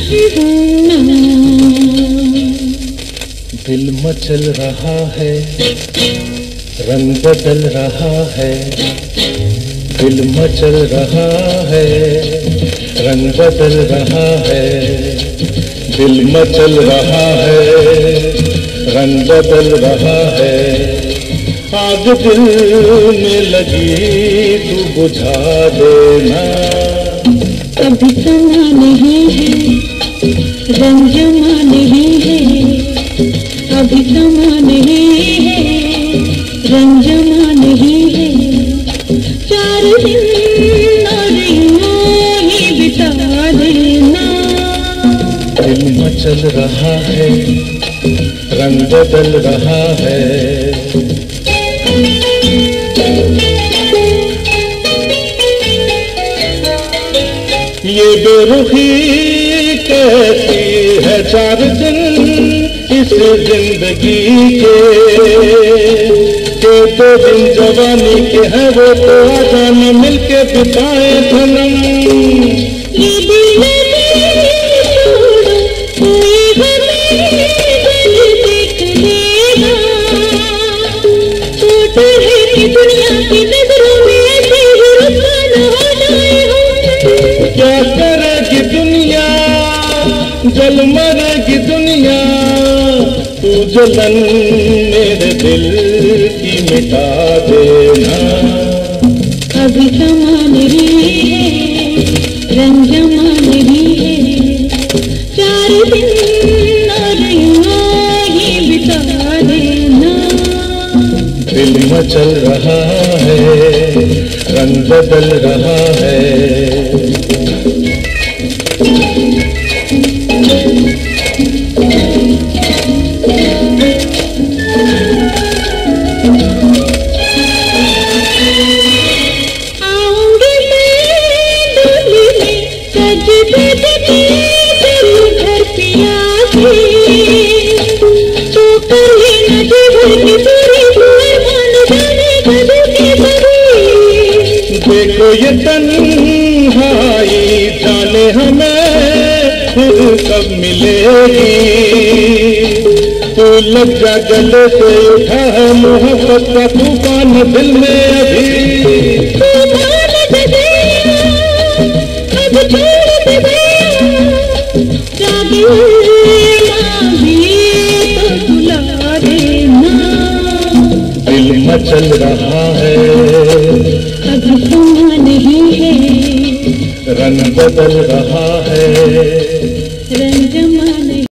दिल मचल रहा है, रंग बदल रहा है। दिल मचल रहा है, रंग बदल रहा है। दिल मचल रहा है, रंग बदल रहा है। आग दिल में लगी तू बुझा देना। अभी समा नहीं है, रंग जमा नहीं है। अभी समा नहीं है, रंग जमा नहीं है। 4 दिन और यूं ही बिता देना। दिल मचल रहा है, रंग बदल रहा है। ये बेरुखी कैसी है 4 दिन इस जिंदगी के 2 दिन जवानी के हैं वो तो आजा में मिलके बिताए धनम। ये दिल छोड़ो कोई हमें दिल देख लेगा। छोटे है कि दुनिया की नजरों में ऐसे ही रुसवा न हो जाए हम। क्या करेगी दुनिया, जल मरेगी दुनिया। तू जलन मेरे दिल की मिटा देना। अभी समा नहीं है, रंग जमा नहीं है। 4 दिन और यूं ही बिता देना। दिल मचल रहा है, रंग बदल रहा है। देखो ये तन्हाई जाने हमें फिर कब मिलेगी। तू लज्जा गले से उठा है मोहब्बत का तूफान दिल में अभी। दिल मचल रहा है, अभी समा नहीं है, रंग बदल रहा है। रंग जमा